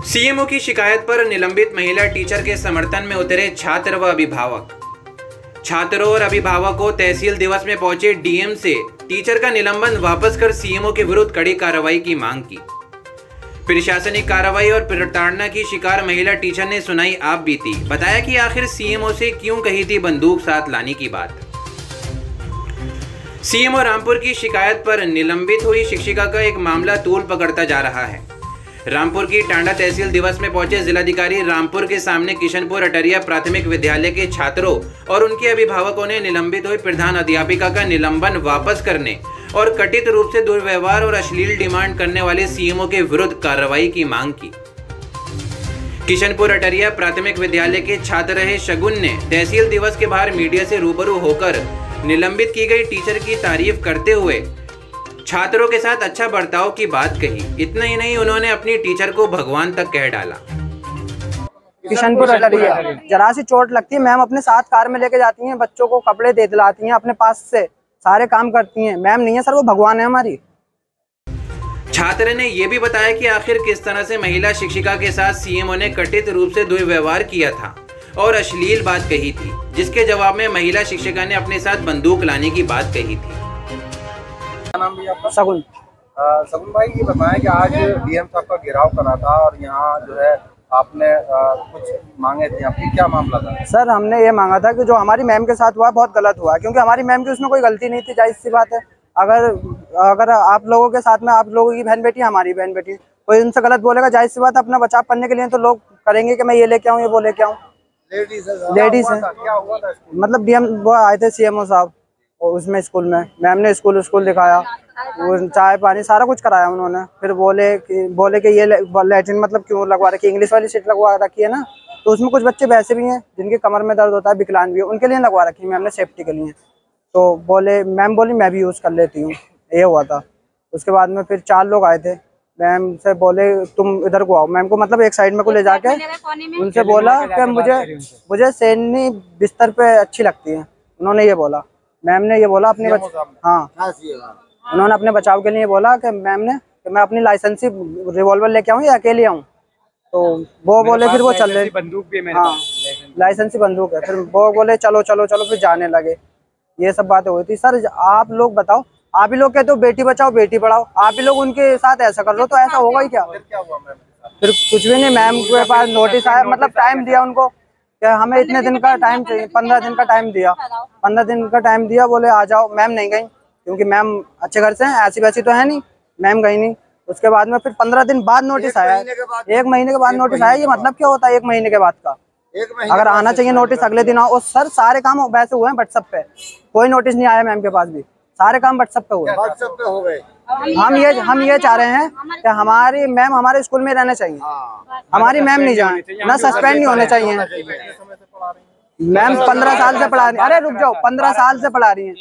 CMO की शिकायत पर निलंबित महिला टीचर के समर्थन में उतरे छात्र व अभिभावक। छात्रों और अभिभावकों तहसील दिवस में पहुंचे डीएम से टीचर का निलंबन वापस कर सीएमओ के विरुद्ध कड़ी कार्रवाई की मांग की। प्रशासनिक कार्रवाई और प्रताड़ना की शिकार महिला टीचर ने सुनाई आप बीती। बताया कि आखिर सीएमओ से क्यों कही थी बंदूक साथ लाने की बात। सीएमओ रामपुर की शिकायत पर निलंबित हुई शिक्षिका का एक मामला तूल पकड़ता जा रहा है। रामपुर की टांडा तहसील दिवस में पहुंचे जिलाधिकारी रामपुर के सामने किशनपुर अटरिया प्राथमिक विद्यालय के छात्रों और उनके अभिभावकों ने निलंबित हुई प्रधान अध्यापिका का निलंबन वापस करने और कथित रूप से दुर्व्यवहार और अश्लील डिमांड करने वाले सीएमओ के विरुद्ध कार्रवाई की मांग की। किशनपुर अटरिया प्राथमिक विद्यालय के छात्र रहे शगुन ने तहसील दिवस के बाहर मीडिया से रूबरू होकर निलंबित की गई टीचर की तारीफ करते हुए छात्रों के साथ अच्छा बर्ताव की बात कही। इतना ही नहीं, उन्होंने अपनी टीचर को भगवान तक कह डाला। किशनपुर अटरिया जरा सी चोट लगती है, मैम अपने साथ कार में लेके जाती हैं, बच्चों को कपड़े दे दिलाती हैं, अपने पास से सारे काम करती हैं। मैम नहीं है सर, वो भगवान है हमारी। छात्र ने यह भी बताया कि आखिर किस तरह से महिला शिक्षिका के साथ सीएमओ ने कथित रूप से दुर्व्यवहार किया था और अश्लील बात कही थी, जिसके जवाब में महिला शिक्षिका ने अपने साथ बंदूक लाने की बात कही थी। क्या नाम भी आपका? शगुन। शगुन भाई, ये बताएं कि आज डीएम साहब का घेराव करा था और यहाँ जो है आपने कुछ मांगे थे, आपकी क्या मामला था? सर हमने ये मांगा था कि जो हमारी मैम के साथ हुआ बहुत गलत हुआ, क्योंकि हमारी मैम की उसमें कोई गलती नहीं थी। जाहिर सी बात है, अगर आप लोगों के साथ में आप लोगों की बहन बेटी हमारी बहन बेटी, कोई उनसे गलत बोलेगा, जाहिर सी बात है अपना बचाव करने के लिए तो लोग करेंगे कि मैं ये लेके आऊँ, ये वो लेके आऊँ। लेडीज है। क्या हुआ था? मतलब डीएम वो आए थे सीएमओ साहब, उसमें स्कूल में मैम ने स्कूल दिखाया, वो चाय पानी सारा कुछ कराया उन्होंने। फिर बोले कि ये लैट्रिन मतलब क्यों लगवा रखी, इंग्लिश वाली सीट लगवा रखी है ना, तो उसमें कुछ बच्चे वैसे भी हैं जिनके कमर में दर्द होता है, विकलांग भी है, उनके लिए लगवा रखी मैम ने सेफ्टी के लिए। तो मैम बोली मैं भी यूज़ कर लेती हूँ, ये हुआ था। उसके बाद में फिर 4 लोग आए थे, मैम से बोले तुम इधर को आओ। मैम को मतलब एक साइड में को ले जाके उनसे बोला कि मुझे सेनी बिस्तर पे अच्छी लगती है, उन्होंने ये बोला। मैम ने ये बोला अपने उन्होंने अपने बचाव के लिए बोला कि मैम ने कि मैं अपनी लाइसेंसी रिवॉल्वर लेके आऊँ या अकेले आऊँ। तो वो बोले फिर वो चल रहे, बंदूक भी है, हाँ लाइसेंसी बंदूक है। फिर वो बोले चलो चलो चलो, फिर जाने लगे। ये सब बातें हुई थी। सर आप लोग बताओ, आप ही लोग कहते हो बेटी बचाओ बेटी पढ़ाओ, आप ही लोग उनके साथ ऐसा कर लो तो ऐसा होगा ही क्या? फिर कुछ भी नहीं, मैम के पास नोटिस आया, मतलब टाइम दिया उनको कि हमें इतने दिन का टाइम चाहिए, 15 दिन का टाइम दिया। 15 दिन का टाइम दिया, बोले आ जाओ। मैम नहीं गई, क्योंकि मैम अच्छे घर से हैं, ऐसी वैसी तो है नहीं, मैम गई नहीं। उसके बाद में फिर 15 दिन बाद नोटिस आया, 1 महीने के बाद नोटिस आया। ये मतलब क्या होता है 1 महीने के बाद का? अगर आना चाहिए नोटिस अगले दिन आओ। और सर सारे काम वैसे हुए हैं व्हाट्सएप पे, कोई नोटिस नहीं आया मैम के पास भी, सारे काम व्हाट्सएप पे हुए। हो गए। हम ये चाह रहे हैं कि हमारी मैम हमारे स्कूल में रहना चाहिए, हमारी मैम नहीं जाए, ना सस्पेंड नहीं होने चाहिए। मैम 15 साल से पढ़ा रही है। अरे रुक जाओ, 15 साल से पढ़ा रही है,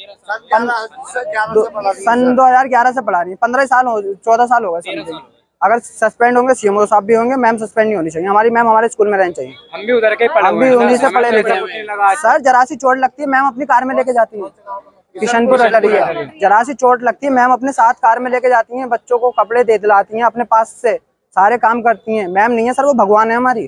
सन 2011 से पढ़ा रही है। 15 साल 14 साल हो गए। अगर सस्पेंड होंगे सीएमओ साहब भी होंगे, मैम सस्पेंड नहीं होनी चाहिए। हमारी मैम हमारे स्कूल में रहनी चाहिए। हम भी उधर के हम भी उन्हीं से पढ़े लिखे। सर जरा सी चोट लगती है, मैम अपनी कार में लेके जाती है। किशनपुर अटरिया जरा सी चोट लगती है, मैम अपने साथ कार में लेके जाती हैं, बच्चों को कपड़े दे दिलाती हैं, अपने पास से सारे काम करती हैं। मैम नहीं है सर, वो भगवान है हमारी।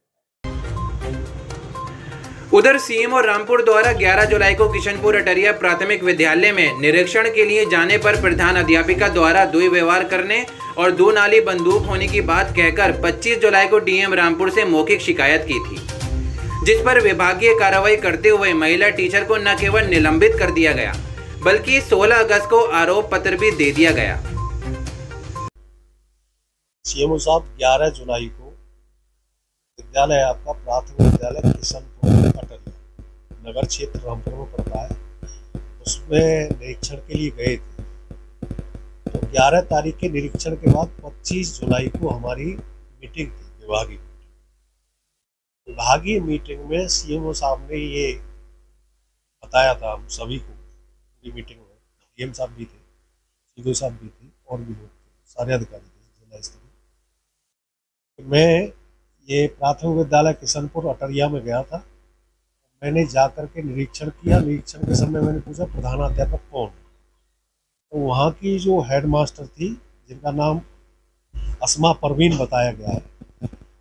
उधर सीएमओ रामपुर द्वारा 11 जुलाई को किशनपुर अटरिया प्राथमिक विद्यालय में निरीक्षण के लिए जाने पर प्रधान अध्यापिका द्वारा दुर्व्यवहार करने और 2 नाली बंदूक होने की बात कहकर 25 जुलाई को डीएम रामपुर से मौखिक शिकायत की थी, जिस पर विभागीय कार्रवाई करते हुए महिला टीचर को न केवल निलंबित कर दिया गया, बल्कि 16 अगस्त को आरोप पत्र भी दे दिया गया। सीएमओ साहब 11 जुलाई को विद्यालय आपका प्राथमिक विद्यालय किशनपुर अटरिया नगर क्षेत्र रामपुर में पड़ता है, उसमें निरीक्षण के लिए गए थे। तो 11 तारीख के निरीक्षण के बाद 25 जुलाई को हमारी मीटिंग थी, विभागीय मीटिंग में सीएमओ साहब ने ये बताया था हम सभी को। पूरी मीटिंग में डीएम साहब भी थे, सीओ साहब भी थे और भी लोग थे, सारे अधिकारी थे जिला स्तरीय। मैं ये प्राथमिक विद्यालय किशनपुर अटरिया में गया था, मैंने जाकर के निरीक्षण किया। निरीक्षण के समय मैंने पूछा प्रधानाध्यापक कौन है, तो वहाँ की जो हेडमास्टर थी जिनका नाम अस्मा परवीन बताया गया है,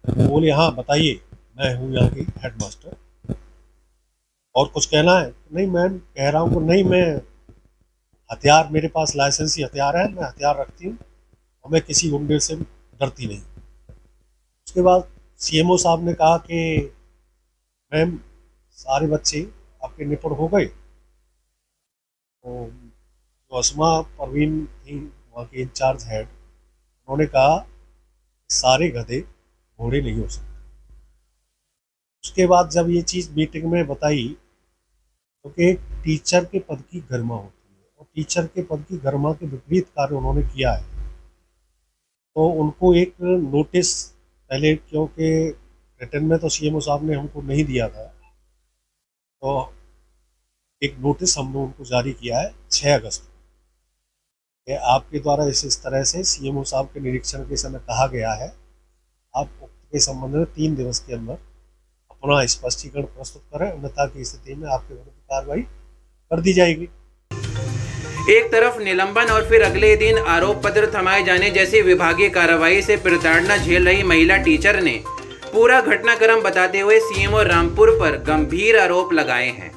वो बोले हाँ बताइए, मैं हूँ यहाँ की हेडमास्टर, और कुछ कहना है? नहीं मैम, कह रहा हूँ कि नहीं, मैं हथियार, मेरे पास लाइसेंसी हथियार है, मैं हथियार रखती हूँ और मैं किसी गुंडे से डरती नहीं। उसके बाद सीएमओ साहब ने कहा कि मैम सारे बच्चे आपके निपुण हो गए। तो जो असमा परवीन थी वहाँ की इंचार्ज हेड, उन्होंने कहा सारे गधे घोड़े नहीं हो सकते। उसके बाद जब ये चीज़ मीटिंग में बताई तो कि एक टीचर के पद की गरिमा होती है और टीचर के पद की गरिमा के विपरीत कार्य उन्होंने किया है, तो उनको एक नोटिस पहले, क्योंकि रिटर्न में तो सीएमओ साहब ने हमको नहीं दिया था, तो एक नोटिस हमने उनको जारी किया है 6 अगस्त को कि आपके द्वारा इस तरह से सीएमओ साहब के निरीक्षण के समय कहा गया है, आप उक्त के संबंध में 3 दिवस के अंदर अपना स्पष्टीकरण प्रस्तुत करें, अन्यथा की स्थिति में आपके विरुद्ध कार्रवाई कर दी जाएगी। एक तरफ निलंबन और फिर अगले दिन आरोप पत्र थमाए जाने जैसी विभागीय कार्रवाई से प्रताड़ना झेल रही महिला टीचर ने पूरा घटनाक्रम बताते हुए सीएमओ रामपुर पर गंभीर आरोप लगाए हैं।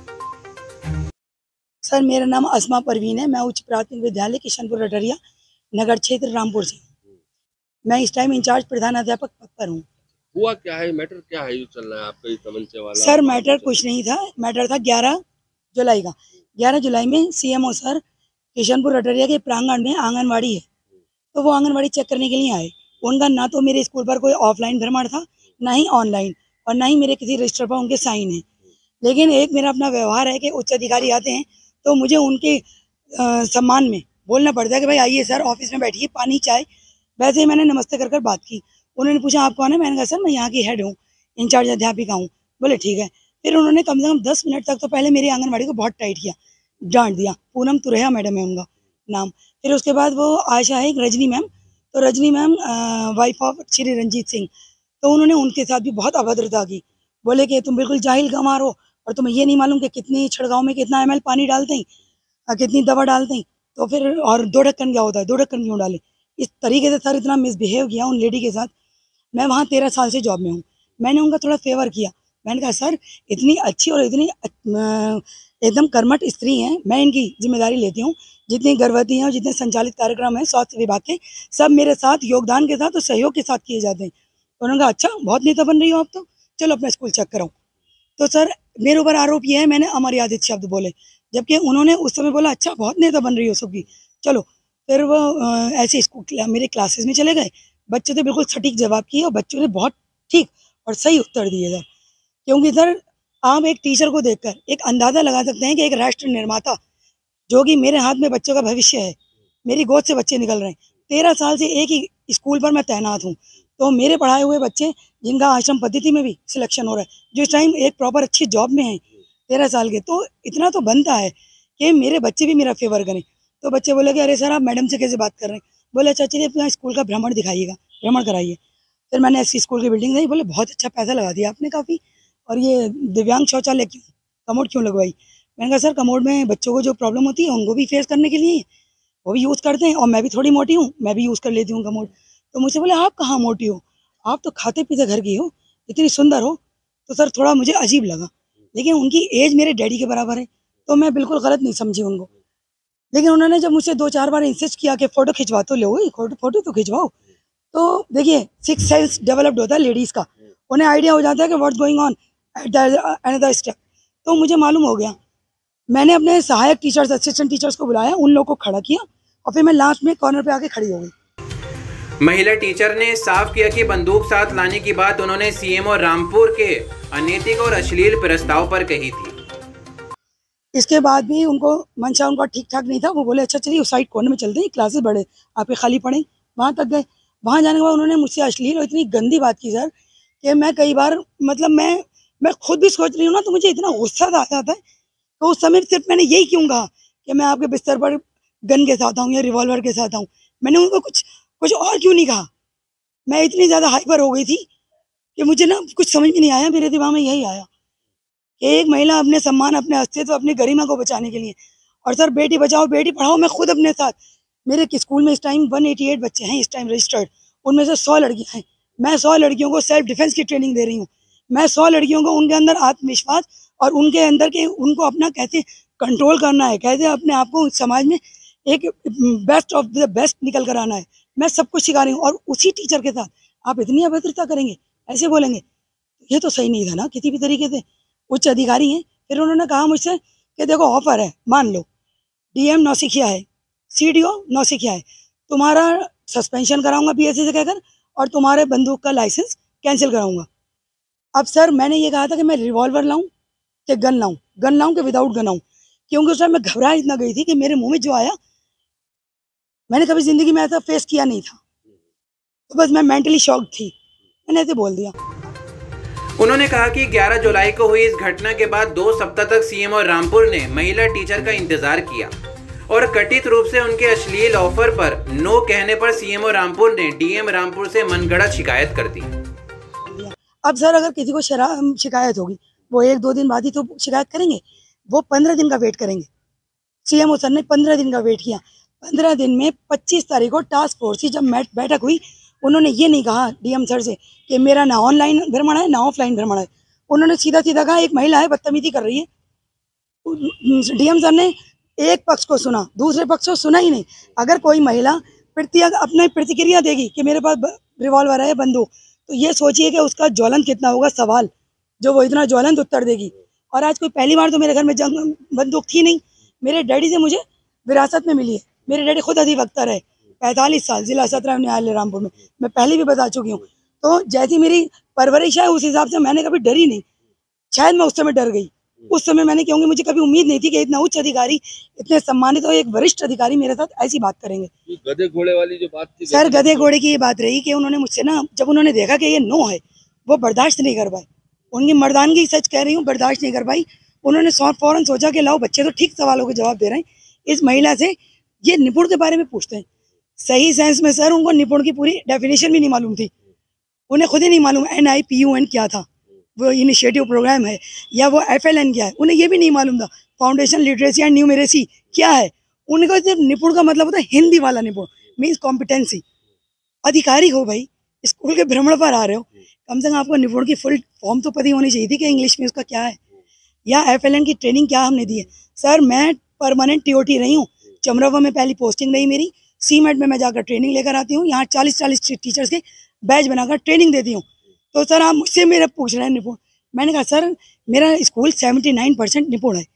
सर, मेरा नाम असमा परवीन है। मैं उच्च प्राथमिक विद्यालय किशनपुर अटरिया नगर क्षेत्र रामपुर से हूँ। मैं इस टाइम इंचार्ज प्रधानाध्यापक पद पर हूँ। हुआ क्या है, मैटर क्या है जो चल रहा है आपका ये तमंचे वाला? सर, मैटर कुछ नहीं था, मैटर था 11 जुलाई का। 11 जुलाई में सीएमओ सर किशनपुर अटरिया के प्रांगण में आंगनवाड़ी है, तो वो आंगनवाड़ी चेक करने के लिए आए। उनका ना तो मेरे स्कूल पर कोई ऑफलाइन भ्रमण था, ना ही ऑनलाइन, और ना ही मेरे किसी रजिस्टर पर उनके साइन है। लेकिन एक मेरा अपना व्यवहार है कि उच्च अधिकारी आते हैं तो मुझे उनके सम्मान में बोलना पड़ता है कि भाई आइए सर, ऑफिस में बैठिए, पानी चाय। वैसे ही मैंने नमस्ते कर कर बात की। उन्होंने पूछा आप कौन है? मैंने कहा सर मैं यहाँ की हेड हूँ, इंचार्ज अध्यापिका हूँ। बोले ठीक है। फिर उन्होंने कम से कम 10 मिनट तक तो पहले मेरी आंगनबाड़ी को बहुत टाइट किया, डांट दिया। पूनम तुरैया मैडम है उनका नाम। फिर उसके बाद वो आयशा है, एक रजनी मैम, तो Rajni ma'am wife of Shri Ranjit Singh, तो उन्होंने उनके साथ भी बहुत अभद्रता की। बोले कि तुम बिल्कुल जाहिल गंवार हो और तुम्हें ये नहीं मालूम कि कितनी छिड़गांव में कितना ml पानी डालते हैं, कितनी दवा डालते हैं, तो फिर और 2 ढक्कन क्या होता है, 2 ढक्कन क्यों डाले? इस तरीके से सर इतना मिसबिहेव किया उन लेडी के साथ। मैं वहाँ 13 साल से जॉब में हूँ। मैंने उनका थोड़ा फेवर किया। मैंने कहा सर इतनी अच्छी और इतनी एकदम कर्मठ स्त्री हैं, मैं इनकी जिम्मेदारी लेती हूँ। जितनी गर्भवती हैं और जितने संचालित कार्यक्रम हैं स्वास्थ्य विभाग के, सब मेरे साथ योगदान के साथ और सहयोग के साथ किए जाते हैं। उन्होंने कहा अच्छा बहुत नेता बन रही हो आप, तो चलो अपना स्कूल चेक कराओ। तो सर मेरे ऊपर आरोप ये है मैंने अमर्यादित शब्द बोले, जबकि उन्होंने उस समय बोला अच्छा बहुत नेता बन रही हो सबकी, चलो। फिर वो ऐसे स्कूल मेरे क्लासेस में चले गए। बच्चों ने बिल्कुल सटीक जवाब किए और बच्चों ने बहुत ठीक और सही उत्तर दिए सर। क्योंकि सर आप एक टीचर को देखकर एक अंदाज़ा लगा सकते हैं कि एक राष्ट्र निर्माता, जो कि मेरे हाथ में बच्चों का भविष्य है, मेरी गोद से बच्चे निकल रहे हैं। 13 साल से एक ही स्कूल पर मैं तैनात हूँ, तो मेरे पढ़ाए हुए बच्चे जिनका आश्रम पद्धति में भी सिलेक्शन हो रहा है, जो इस टाइम एक प्रॉपर अच्छी जॉब में हैं 13 साल के, तो इतना तो बनता है कि मेरे बच्चे भी मेरा फेवर करें। तो बच्चे बोले कि अरे सर आप मैडम से कैसे बात कर रहे हैं? बोले अच्छा चलिए अपना स्कूल का भ्रमण दिखाइएगा, भ्रमण कराइए। फिर मैंने ऐसी स्कूल की बिल्डिंग देखी। बोले बहुत अच्छा पैसा लगा दिया आपने काफ़ी, और ये दिव्यांग शौचालय क्यों, कमोड क्यों लगवाई? मैंने कहा सर कमोड में बच्चों को जो प्रॉब्लम होती है उनको भी फेस करने के लिए वो भी यूज़ करते हैं, और मैं भी थोड़ी मोटी हूँ, मैं भी यूज़ कर लेती हूँ कमोड। तो मुझसे बोले आप कहाँ मोटी हो, आप तो खाते पीते घर की हो, इतनी सुंदर हो। तो सर थोड़ा मुझे अजीब लगा, लेकिन उनकी एज मेरे डैडी के बराबर है, तो मैं बिल्कुल गलत नहीं समझी उनको। लेकिन उन्होंने जब मुझसे 2-4 बार इंसिस्ट किया कि फ़ोटो खिंचवा तो लो, फ़ोटो तो खिंचवाओ, तो देखिए 6 सेंस डेवलप्ड होता है लेडीज़ का, उन्हें आइडिया हो जाता है कि what's going on at the another step. तो मुझे मालूम हो गया। मैंने अपने सहायक टीचर्स, असिस्टेंट टीचर्स को बुलाया, उन लोगों को खड़ा किया, और फिर मैं लास्ट में कॉर्नर पे आके खड़ी हो गई। महिला टीचर ने साफ किया कि बंदूक साथ लाने की बात उन्होंने सीएमओ रामपुर के अनैतिक और अश्लील प्रस्ताव पर कही थी। इसके बाद भी उनको मंशा उनका ठीक ठाक नहीं था। वो बोले अच्छा चलिए उस साइड कॉर्नर में चलते हैं, क्लासेस बड़े आपके खाली पड़े। वहाँ तक गए। वहाँ जाने के बाद उन्होंने मुझसे अश्लील और इतनी गंदी बात की सर कि मैं कई बार मतलब मैं खुद भी सोच रही हूँ ना, तो मुझे इतना गुस्सा आ जाता है। तो उस समय सिर्फ मैंने यही क्यों कहा कि मैं आपके बिस्तर पर गन के साथ आऊँ या रिवॉल्वर के साथ आऊँ, मैंने उनको कुछ और क्यों नहीं कहा। मैं इतनी ज़्यादा हाइपर हो गई थी कि मुझे ना कुछ समझ में नहीं आया। मेरे दिमाग में यही आया कि एक महिला अपने सम्मान, अपने अस्तित्व, अपनी गरिमा को बचाने के लिए, और सर बेटी बचाओ बेटी पढ़ाओ, मैं खुद अपने साथ, मेरे स्कूल में इस टाइम 188 बच्चे हैं इस टाइम रजिस्टर्ड, उनमें से 100 लड़कियां हैं। मैं 100 लड़कियों को सेल्फ डिफेंस की ट्रेनिंग दे रही हूँ। मैं 100 लड़कियों को उनके अंदर आत्मविश्वास और उनके अंदर के उनको अपना कैसे कंट्रोल करना है, कैसे अपने आप को समाज में एक बेस्ट ऑफ द बेस्ट निकल कर आना है, मैं सब कुछ सिखा रही हूँ। और उसी टीचर के साथ आप इतनी अभद्रता करेंगे, ऐसे बोलेंगे, ये तो सही नहीं था ना किसी भी तरीके से। उच्च अधिकारी हैं। फिर उन्होंने कहा मुझसे कि देखो ऑफर है, मान लो डीएम नौसिखिया है, सीडीओ नौसिखिया है, तुम्हारा सस्पेंशन कराऊंगा पीएससी से कहकर और तुम्हारे बंदूक का लाइसेंस कैंसिल कराऊंगा। अब सर मैंने ये कहा था कि मैं रिवॉल्वर लाऊं कि गन लाऊं कि विदाउट गन आऊं, क्योंकि उस टाइम मैं घबरा इतना गई थी कि मेरे मुंह में जो आया मैंने कभी जिंदगी में ऐसा फेस किया नहीं था, तो बस मैं मेंटली शॉक थी, मैंने ऐसे बोल दिया। उन्होंने कहा कि 11 जुलाई को हुई इस घटना के बाद 2 सप्ताह तक सीएम और रामपुर ने महिला टीचर का इंतजार किया और कथित रूप से उनके अश्लील ऑफर पर नो कहने पर सीएम और रामपुर ने डीएम रामपुर से मनगढ़ंत शिकायत कर दी। अब सर अगर किसी को शिकायत होगी वो 1-2 दिन बाद ही तो शिकायत करेंगे, वो 15 दिन का वेट करेंगे। सीएम सर ने 15 दिन का वेट किया। 15 दिन में 25 तारीख को टास्क फोर्स की जब बैठक हुई, उन्होंने ये नहीं कहा डीएम सर से कि मेरा ना ऑनलाइन भ्रमण है ना ऑफलाइन भ्रमण है। उन्होंने सीधा सीधा कहा एक महिला है बदतमीजी कर रही है। डीएम सर ने एक पक्ष को सुना, दूसरे पक्ष को सुना ही नहीं। अगर कोई महिला अपनी प्रतिक्रिया देगी कि मेरे पास रिवॉल्वर है, बंदूक, तो ये सोचिए कि उसका ज्वलंत कितना होगा सवाल, जो वो इतना ज्वलंत उत्तर देगी। और आज कोई पहली बार तो मेरे घर में जंग बंदूक थी नहीं, मेरे डैडी से मुझे विरासत में मिली है। मेरे डैडी खुद अधिवक्ता रहे 45 साल जिला सत्र न्यायालय रामपुर में, मैं पहले भी बता चुकी हूँ। तो जैसी मेरी परवरिश है उस हिसाब से मैंने कभी डरी नहीं। शायद मैं उस समय डर गई उस समय मैंने, क्योंकि मुझे कभी उम्मीद नहीं थी कि इतना उच्च अधिकारी, इतने सम्मानित और एक वरिष्ठ अधिकारी मेरे साथ ऐसी बात करेंगे। गधे घोड़े वाली जो बात थी सर गधे घोड़े की ये बात रही कि उन्होंने मुझसे ना, जब उन्होंने देखा कि ये नो है, वो बर्दाश्त नहीं कर पाए। उनकी मर्दानगी सच कह रही हूँ, बर्दाश्त नहीं कर पाई। उन्होंने फौरन सोचा कि लाओ बच्चे तो ठीक सवालों के जवाब दे रहे हैं, इस महिला से ये निपुण के बारे में पूछते हैं। सही सेंस में सर उनको निपुण की पूरी डेफिनेशन भी नहीं मालूम थी, उन्हें खुद ही नहीं मालूम NIPUN क्या था, वो इनिशिएटिव प्रोग्राम है, या वो FLN क्या है, उन्हें ये भी नहीं मालूम था फाउंडेशन लिटरेसी एंड न्यूमेरेसी क्या है। उनको सिर्फ निपुण का मतलब होता है हिंदी वाला निपुण, मीन्स कॉम्पिटेंसी। अधिकारी हो भाई, स्कूल के भ्रमण पर आ रहे हो, कम से कम आपको निपुण की फुल फॉर्म तो पता होनी चाहिए थी कि इंग्लिश में उसका क्या है, या FLN की ट्रेनिंग क्या हमने दी है। सर मैं परमानेंट TOT रही हूँ, चमरावा में पहली पोस्टिंग रही मेरी, CMET में मैं जाकर ट्रेनिंग लेकर आती हूँ, यहाँ 40 टीचर्स के बैच बनाकर ट्रेनिंग देती हूँ। तो सर आप मुझसे मेरा पूछ रहे हैं निपुण, मैंने कहा सर मेरा स्कूल 79% निपुण है,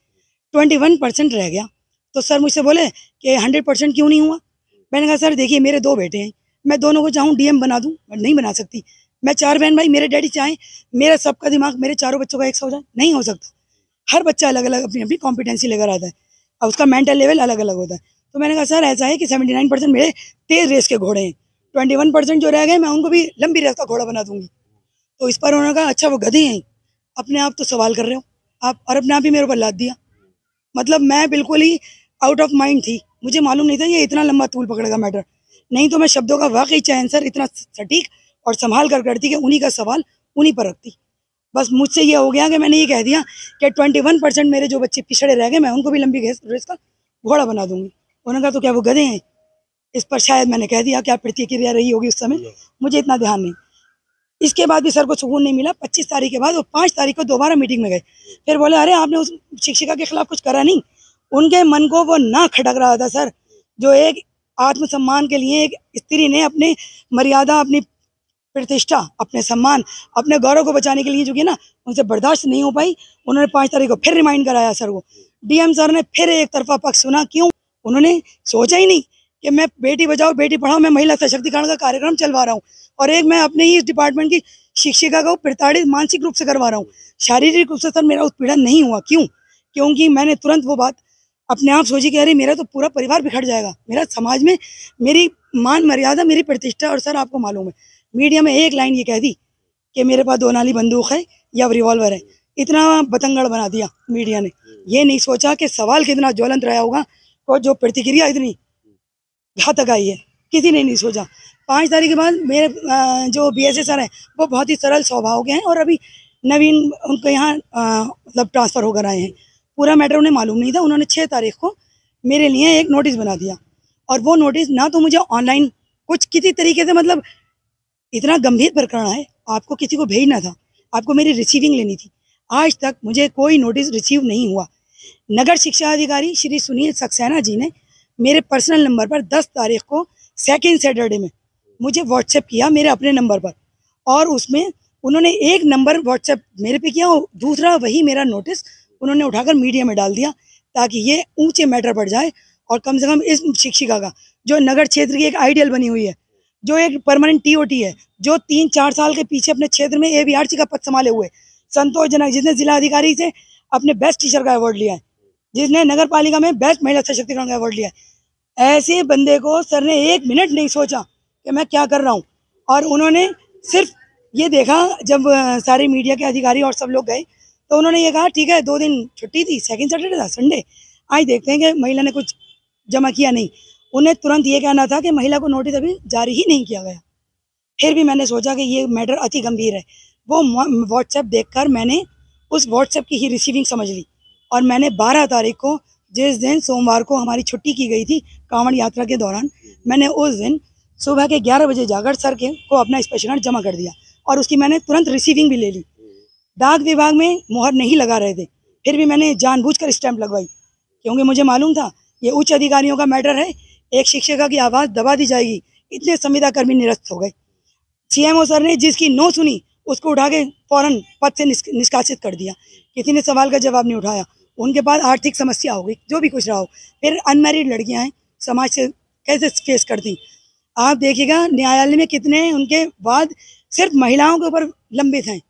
21% रह गया। तो सर मुझसे बोले कि 100% क्यों नहीं हुआ। मैंने कहा सर देखिए मेरे 2 बेटे हैं, मैं दोनों को चाहूँ DM बना दूँ, नहीं बना सकती। मैं 4 बहन भाई, मेरे डैडी चाहें मेरा सबका दिमाग मेरे चारों बच्चों का एक सा हो जाए, नहीं हो सकता। हर बच्चा अलग अलग अपनी अपनी कॉम्पिटेंसी लेकर आता है और उसका मेंटल लेवल अलग अलग होता है। तो मैंने कहा सर ऐसा है कि 79% मेरे तेज रेस के घोड़े हैं, 21% जो रह गए मैं उनको भी लंबी रेस का घोड़ा बना दूंगी। तो इस पर उन्होंने कहा अच्छा वो गधे हैं, अपने आप तो सवाल कर रहे हो आप, और अपने आप ही मेरे ऊपर लाद दिया। मतलब मैं बिल्कुल ही आउट ऑफ माइंड थी, मुझे मालूम नहीं था ये इतना लंबा तूल पकड़ेगा मैटर। नहीं तो मैं शब्दों का वाकई चयन सर इतना सटीक और संभाल कर करती कि उन्हीं का सवाल उन्हीं पर रखती। बस मुझसे ये हो गया कि मैंने ये कह दिया कि 21% मेरे जो बच्चे पिछड़े रह गए मैं उनको भी लंबी रेस का घोड़ा बना दूंगी। उन्होंने कहा तो क्या वो गधे हैं। इस पर शायद मैंने कह दिया, क्या प्रतिक्रिया रही होगी उस समय मुझे इतना ध्यान नहीं। इसके बाद भी सर को सुकून नहीं मिला। 25 तारीख के बाद वो 5 तारीख को दोबारा मीटिंग में गए, फिर बोले अरे आपने उस शिक्षिका के खिलाफ कुछ करा नहीं। उनके मन को वो ना खटक रहा था सर, जो एक आत्मसम्मान के लिए एक स्त्री ने अपने मर्यादा, अपनी प्रतिष्ठा, अपने सम्मान, अपने गौरव को बचाने के लिए जो कि ना उनसे बर्दाश्त नहीं हो पाई। उन्होंने 5 तारीख को फिर रिमाइंड कराया सर को। DM सर ने फिर एक तरफा पक्ष सुना। क्यों? उन्होंने सोचा ही नहीं कि मैं बेटी बचाओ बेटी पढ़ाओ, मैं महिला सशक्तिकरण का कार्यक्रम चलवा रहा हूँ और एक मैं अपने ही इस डिपार्टमेंट की शिक्षिका को प्रताड़ित मानसिक रूप से करवा रहा हूँ, शारीरिक रूप से सर मेरा उत्पीड़न नहीं हुआ। क्यों? क्योंकि मैंने तुरंत वो बात अपने आप सोची कि अरे मेरा तो पूरा परिवार बिखर जाएगा, मेरा समाज में मेरी मान मर्यादा, मेरी प्रतिष्ठा। और सर आपको मालूम है मीडिया में एक लाइन ये कह दी कि मेरे पास 2 नाली बंदूक है या रिवॉल्वर है, इतना बतंगड़ बना दिया मीडिया ने। ये नहीं सोचा कि सवाल कितना ज्वलंत रहा होगा और जो प्रतिक्रिया इतनी घातक आई है, किसी ने नहीं सोचा। 5 तारीख के बाद मेरे जो BSA सर हैं वो बहुत ही सरल स्वभाव के हैं और अभी नवीन उनको यहाँ मतलब ट्रांसफ़र होकर आए हैं। पूरा मैटर उन्हें मालूम नहीं था। उन्होंने 6 तारीख को मेरे लिए एक नोटिस बना दिया और वो नोटिस ना तो मुझे ऑनलाइन कुछ किसी तरीके से मतलब इतना गंभीर प्रकरण है, आपको किसी को भेजना था, आपको मेरी रिसीविंग लेनी थी। आज तक मुझे कोई नोटिस रिसीव नहीं हुआ। नगर शिक्षा अधिकारी श्री सुनील सक्सेना जी ने मेरे पर्सनल नंबर पर 10 तारीख को सेकेंड सैटरडे में मुझे व्हाट्सएप किया मेरे अपने नंबर पर, और उसमें उन्होंने एक नंबर व्हाट्सएप मेरे पे किया और दूसरा वही मेरा नोटिस उन्होंने उठाकर मीडिया में डाल दिया, ताकि ये ऊंचे मैटर पर जाए और कम से कम इस शिक्षिका का, जो नगर क्षेत्र की एक आइडियल बनी हुई है, जो एक परमानेंट टीओटी है, जो 3-4 साल के पीछे अपने क्षेत्र में एबीआरसी का पद संभाले हुए, संतोषजनक, जिसने जिला अधिकारी से अपने बेस्ट टीचर का अवार्ड लिया है, जिसने नगर पालिका में बेस्ट महिला सशक्तिकरण का अवार्ड लिया है, ऐसे बंदे को सर ने 1 मिनट नहीं सोचा कि मैं क्या कर रहा हूँ। और उन्होंने सिर्फ ये देखा, जब सारे मीडिया के अधिकारी और सब लोग गए तो उन्होंने ये कहा ठीक है 2 दिन छुट्टी थी, सेकंड सैटरडे था, संडे, आज देखते हैं कि महिला ने कुछ जमा किया नहीं। उन्हें तुरंत ये कहना था कि महिला को नोटिस अभी जारी ही नहीं किया गया। फिर भी मैंने सोचा कि ये मैटर अति गंभीर है। वो व्हाट्सएप देखकर मैंने उस व्हाट्सएप की ही रिसीविंग समझ ली, और मैंने 12 तारीख को, जिस दिन सोमवार को हमारी छुट्टी की गई थी कांवड़ यात्रा के दौरान, मैंने उस दिन सुबह के 11 बजे जाकर सर के को अपना स्पेशल जमा कर दिया, और उसकी मैंने तुरंत रिसीविंग भी ले ली। डाक विभाग में मोहर नहीं लगा रहे थे, फिर भी मैंने जानबूझकर स्टैंप लगवाई, क्योंकि मुझे मालूम था ये उच्च अधिकारियों का मैटर है, एक शिक्षिका की आवाज़ दबा दी जाएगी। इतने संविदा कर्मी निरस्त हो गए। सीएमओ सर ने जिसकी नो सुनी उसको उठा के फौरन पद से निष्कासित कर दिया। किसी ने सवाल का जवाब नहीं उठाया। उनके पास आर्थिक समस्या हो गई, जो भी कुछ रहा हो। फिर अनमैरिड लड़कियां हैं, समाज से कैसे फेस करती। आप देखिएगा न्यायालय में कितने उनके वाद सिर्फ महिलाओं के ऊपर लंबित हैं,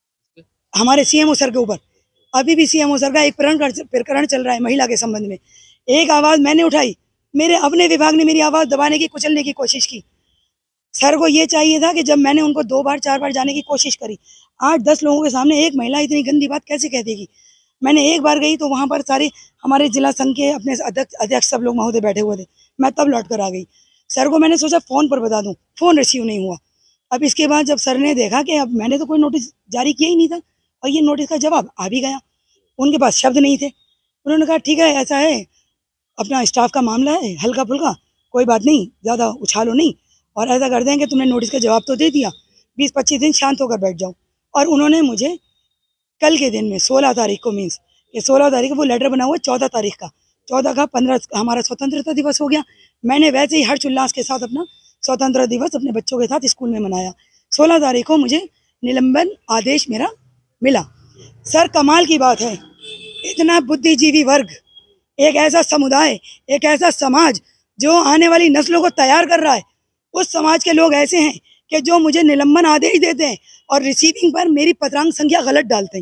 हमारे सीएमओ सर के ऊपर। अभी भी सीएमओ सर का एक प्रकरण चल रहा है महिला के संबंध में। एक आवाज़ मैंने उठाई, मेरे अपने विभाग ने मेरी आवाज़ दबाने की, कुचलने की कोशिश की। सर को ये चाहिए था कि जब मैंने उनको 2 बार 4 बार जाने की कोशिश करी, 8-10 लोगों के सामने एक महिला इतनी गंदी बात कैसे कह देगी। मैंने एक बार गई तो वहाँ पर सारे हमारे जिला संघ के अपने अध्यक्ष सब लोग महोदय बैठे हुए थे। मैं तब लौट कर आ गई। सर को मैंने सोचा फ़ोन पर बता दूँ, फ़ोन रिसीव नहीं हुआ। अब इसके बाद जब सर ने देखा कि अब मैंने तो कोई नोटिस जारी किया ही नहीं था और ये नोटिस का जवाब आ भी गया, उनके पास शब्द नहीं थे। उन्होंने कहा ठीक है, ऐसा है, अपना स्टाफ का मामला है, हल्का फुल्का, कोई बात नहीं, ज़्यादा उछालो नहीं, और ऐसा कर दें कि तुमने नोटिस का जवाब तो दे दिया, 20-25 दिन शांत होकर बैठ जाओ। और उन्होंने मुझे कल के दिन में 16 तारीख को, मीन्स ये 16 तारीख को वो लेटर बना हुआ 14 तारीख का, 14 का 15 हमारा स्वतंत्रता दिवस हो गया। मैंने वैसे ही हर्ष उल्लास के साथ अपना स्वतंत्रता दिवस अपने बच्चों के साथ स्कूल में मनाया। 16 तारीख को मुझे निलंबन आदेश मेरा मिला। सर कमाल की बात है, इतना बुद्धिजीवी वर्ग, एक ऐसा समुदाय, एक ऐसा समाज जो आने वाली नस्लों को तैयार कर रहा है, उस समाज के लोग ऐसे हैं कि जो मुझे निलंबन आदेश देते हैं और रिसीविंग पर मेरी पत्रांक संख्या गलत डालते हैं।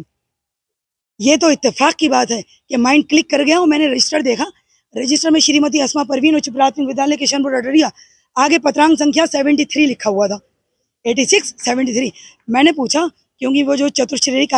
ये तो इत्तेफाक की बात है कि माइंड क्लिक कर गया और मैंने रजिस्टर देखा, रजिस्टर में श्रीमती अस्मा परवीन उच्च प्राथमिक विद्यालय किशनपुर अटरिया, आगे पत्रांक संख्या 73 लिखा हुआ था, 86 73। मैंने पूछा, क्योंकि वो जो चतुश्रेणी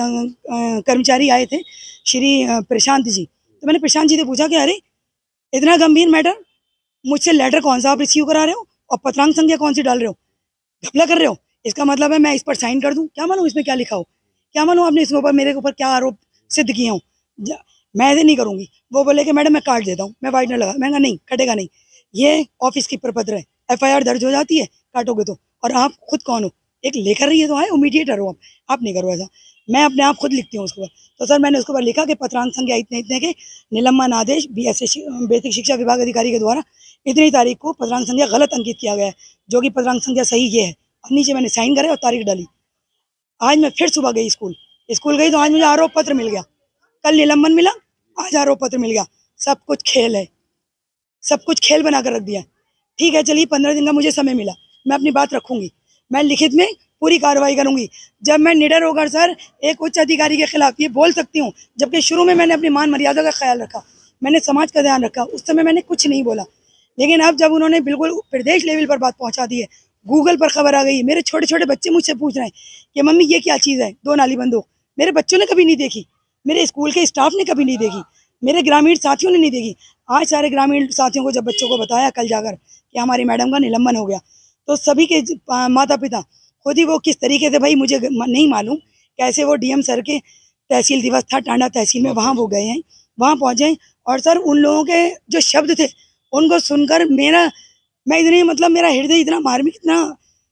कर्मचारी आए थे श्री प्रशांत जी, तो मैंने प्रशांत जी से पूछा कि अरे इतना गंभीर मैटर, मुझसे लेटर कौन सा आप रिसीव करा रहे हो और पत्रांक संख्या कौन सी डाल रहे हो, घपला कर रहे हो, इसका मतलब है मैं इस पर साइन कर दूं, क्या मालूम इसमें क्या लिखा हो, क्या मालूम आपने इसके ऊपर मेरे ऊपर क्या आरोप सिद्ध किए हों, मैं ऐसे नहीं करूँगी। वो बोले कि मैडम मैं काट देता हूँ, मैं वाइटनर लगा। मैं कहा नहीं, कटेगा नहीं, ये ऑफिस की प्रपत्र है, FIR दर्ज हो जाती है काटोगे तो। और आप खुद कौन हो, एक लेकर रही है तो है, मीडिएटर हो आप नहीं करो ऐसा, मैं अपने आप खुद लिखती हूँ उसके ऊपर। तो सर मैंने उसके ऊपर लिखा कि पत्रांक संख्या इतने इतने के निलंबन आदेश BSS बेसिक शिक्षा विभाग अधिकारी के द्वारा इतनी तारीख को पत्रांक संख्या गलत अंकित किया गया है, जो कि पत्रांक संख्या सही ये है। और नीचे मैंने साइन करे और तारीख डाली। आज मैं फिर सुबह गई स्कूल गई तो आज मुझे आरोप पत्र मिल गया, कल निलंबन मिला, आज आरोप पत्र मिल गया। सब कुछ खेल है, सब कुछ खेल बना कर रख दिया। ठीक है, चलिए 15 दिन का मुझे समय मिला, मैं अपनी बात रखूंगी, मैं लिखित में पूरी कार्रवाई करूंगी। जब मैं निडर होकर सर एक उच्च अधिकारी के खिलाफ ये बोल सकती हूँ, जबकि शुरू में मैंने अपनी मान मर्यादा का ख्याल रखा, मैंने समाज का ध्यान रखा, उस समय मैंने कुछ नहीं बोला। लेकिन अब जब उन्होंने बिल्कुल प्रदेश लेवल पर बात पहुँचा दी है, गूगल पर खबर आ गई, मेरे छोटे छोटे बच्चे मुझसे पूछ रहे हैं कि मम्मी ये क्या चीज़ है, 2 नाली बंदूक। मेरे बच्चों ने कभी नहीं देखी, मेरे स्कूल के स्टाफ ने कभी नहीं देखी, मेरे ग्रामीण साथियों ने नहीं देखी। आज सारे ग्रामीण साथियों को जब बच्चों को बताया कल जाकर कि हमारी मैडम का निलंबन हो गया, तो सभी के माता पिता खुद ही वो किस तरीके से, भाई मुझे नहीं मालूम कैसे वो DM सर के तहसील दिवस था टांडा तहसील में, वहाँ वो गए हैं, वहाँ पहुँचे। और सर उन लोगों के जो शब्द थे उनको सुनकर मैं इतनी, मतलब मेरा हृदय इतना मार्मिक, इतना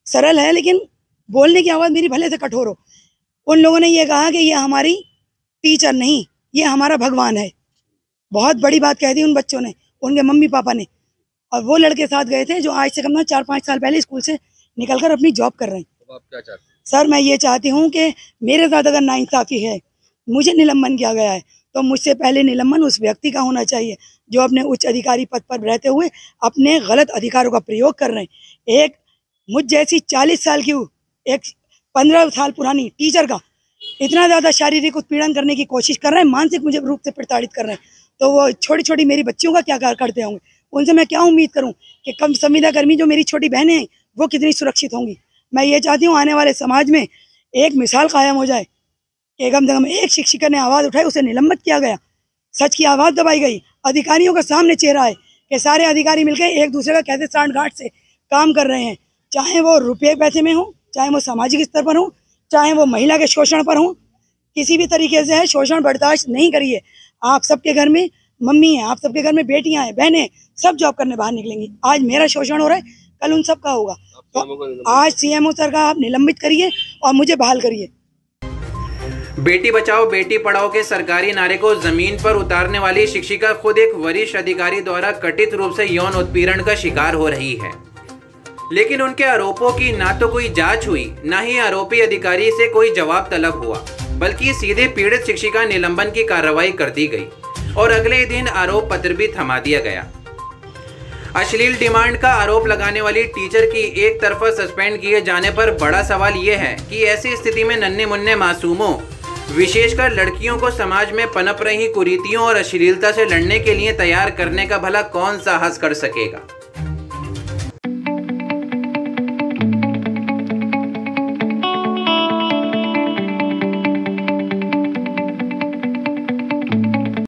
सरल है, लेकिन बोलने की आवाज़ मेरी भले से कठोर हो। उन लोगों ने ये कहा कि ये हमारी टीचर नहीं, ये हमारा भगवान है। बहुत बड़ी बात कह दी उन बच्चों ने, उनके मम्मी पापा ने। और वो लड़के साथ गए थे जो आज से कम ना 4-5 साल पहले स्कूल से निकलकर अपनी जॉब कर रहे हैं। तो आप क्या चाहते हैं? सर, मैं ये चाहती हूँ कि मेरे साथ अगर नाइंसाफ़ी है, मुझे निलंबन किया गया है, तो मुझसे पहले निलंबन उस व्यक्ति का होना चाहिए जो अपने उच्च अधिकारी पद पर रहते हुए अपने गलत अधिकारों का प्रयोग कर रहे हैं। एक मुझ जैसी 40 साल की एक 15 साल पुरानी टीचर का इतना ज़्यादा शारीरिक उत्पीड़न करने की कोशिश कर रहे हैं, मानसिक मुझे रूप से प्रताड़ित कर रहे हैं, तो वो छोटी छोटी मेरी बच्चियों का क्या करते होंगे? उनसे मैं क्या उम्मीद करूं कि कम संविदा कर्मी जो मेरी छोटी बहनें हैं वो कितनी सुरक्षित होंगी? मैं ये चाहती हूँ आने वाले समाज में एक मिसाल कायम हो जाए कि कम से कम एक शिक्षिका ने आवाज़ उठाई, उसे निलंबित किया गया, सच की आवाज़ दबाई गई। अधिकारियों का सामने चेहरा है कि सारे अधिकारी मिलकर एक दूसरे का कैसे सांठ-गांठ से काम कर रहे हैं, चाहे वो रुपये पैसे में हो, चाहे वो सामाजिक स्तर पर हो, चाहे वो महिला के शोषण पर हो, किसी भी तरीके से है शोषण बर्दाश्त नहीं करिए। आप सबके घर में मम्मी है, आप सबके घर में बेटियां हैं, बहनें, सब जॉब करने बाहर निकलेंगी। आज मेरा शोषण हो रहा है, कल उन सब का होगा। तो आज सीएमओ सर का आप निलंबित करिए और मुझे बहाल करिए। बेटी बचाओ बेटी पढ़ाओ के सरकारी नारे को जमीन पर उतारने वाली शिक्षिका खुद एक वरिष्ठ अधिकारी द्वारा कथित रूप से यौन उत्पीड़न का शिकार हो रही है, लेकिन उनके आरोपों की ना तो कोई जांच हुई, ना ही आरोपी अधिकारी से कोई जवाब तलब हुआ, बल्कि सीधे पीड़ित शिक्षिका निलंबन की कार्रवाई कर दी गई और अगले ही दिन आरोप पत्र भी थमा दिया गया। अश्लील डिमांड का आरोप लगाने वाली टीचर की एक तरफा सस्पेंड किए जाने पर बड़ा सवाल यह है कि ऐसी स्थिति में नन्हे मुन्ने मासूमों, विशेषकर लड़कियों को समाज में पनप रही कुरीतियों और अश्लीलता से लड़ने के लिए तैयार करने का भला कौन साहस कर सकेगा।